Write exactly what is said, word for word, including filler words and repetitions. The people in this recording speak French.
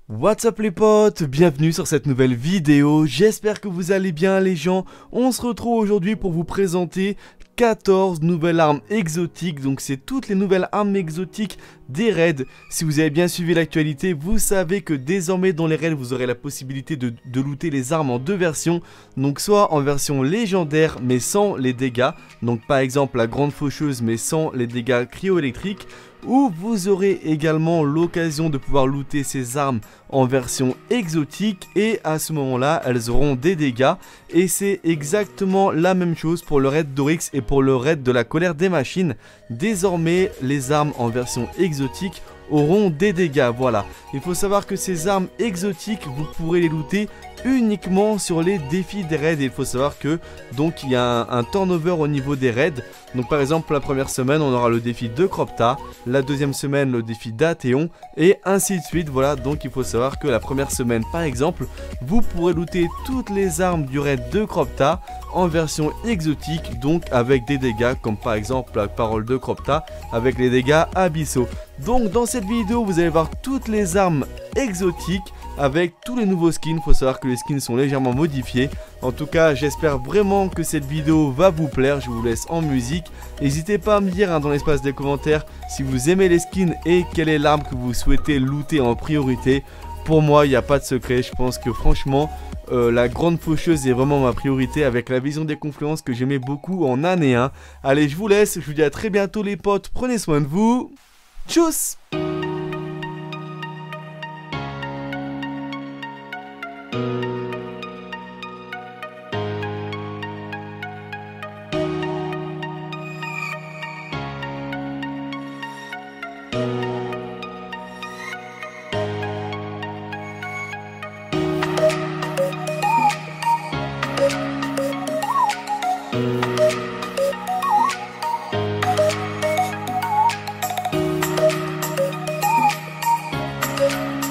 What's up les potes, bienvenue sur cette nouvelle vidéo, j'espère que vous allez bien les gens. On se retrouve aujourd'hui pour vous présenter quatorze nouvelles armes exotiques, donc c'est toutes les nouvelles armes exotiques des raids. Si vous avez bien suivi l'actualité, vous savez que désormais dans les raids vous aurez la possibilité de, de looter les armes en deux versions. Donc soit en version légendaire mais sans les dégâts, donc par exemple la grande faucheuse mais sans les dégâts cryo-électriques, ou vous aurez également l'occasion de pouvoir looter ces armes en version exotique et à ce moment là elles auront des dégâts, et c'est exactement la même chose pour le raid d'Oryx et pour le raid de la colère des machines. Désormais les armes en version exotique auront des dégâts. Voilà, il faut savoir que ces armes exotiques vous pourrez les looter uniquement sur les défis des raids, et il faut savoir que donc il y a un, un turnover au niveau des raids. Donc par exemple la première semaine on aura le défi de Cropta, la deuxième semaine le défi d'Athéon et ainsi de suite. Voilà, donc il faut savoir que la première semaine par exemple vous pourrez looter toutes les armes du raid de Cropta en version exotique, donc avec des dégâts comme par exemple la parole de Cropta avec les dégâts abyssaux. Donc dans cette vidéo vous allez voir toutes les armes exotiques avec tous les nouveaux skins. Il faut savoir que les skins sont légèrement modifiés. En tout cas j'espère vraiment que cette vidéo va vous plaire. Je vous laisse en musique. N'hésitez pas à me dire hein, dans l'espace des commentaires si vous aimez les skins et quelle est l'arme que vous souhaitez looter en priorité. Pour moi il n'y a pas de secret, je pense que franchement euh, la grande faucheuse est vraiment ma priorité avec la vision des confluences que j'aimais beaucoup en année un. Allez, je vous laisse, je vous dis à très bientôt les potes, prenez soin de vous. Tchuss! We'll be right back.